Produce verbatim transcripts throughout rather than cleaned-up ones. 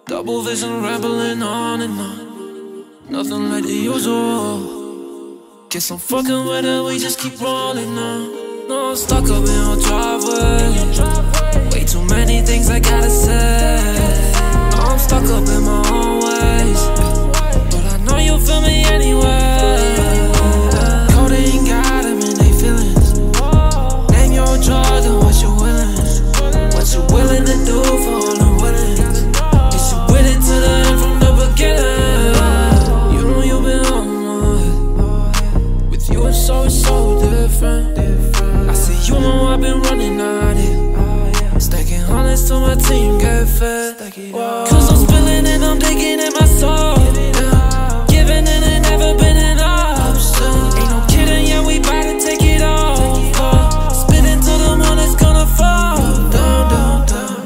Double vision rambling on and on. Nothing like the usual. Guess I'm fucking with it, we just keep rolling on. No, I'm stuck up in your driveway. Way too many things I gotta say. No, I'm stuck up in my own ways, but I know you feel me anyway. Codeine got them in they feelings. Name your drug and what you willing. What you willing to do for all the willing. Is you with it to the end from the beginning? You know you've been on my. With you it's so, so different. I say you know I've been running at it. Stacking hundreds till my team get fed. Cause I'm spilling and I'm digging in my soul. Yeah. Giving in and never been enough. Ain't no kidding, yeah, we bout to take it all. Uh, spitting to the one that's gonna fall. Down, down, down.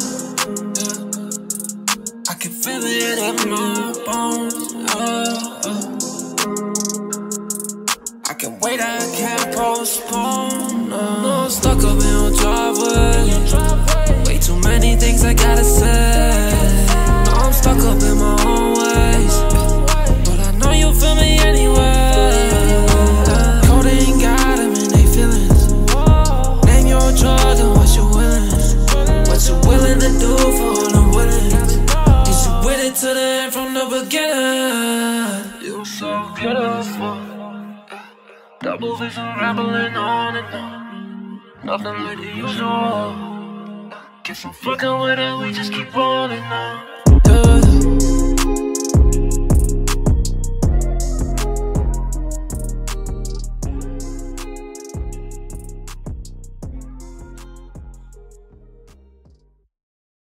I can feel it in my bones. Uh, uh. I can wait, I can't postpone. Uh. No, I'm stuck up in your driveway. Way too many things I gotta say. No, I'm stuck up in my own ways, but I know you feel me anyway. Codeine got them in they feelings. Name your drug and what you willing. What you willing to do for all the willing. Is you with it to the end from the beginning? You're so beautiful. Double vision rambling on and on. Nothing like the usual. Guess I'm fucking with it, we just keep rolling on.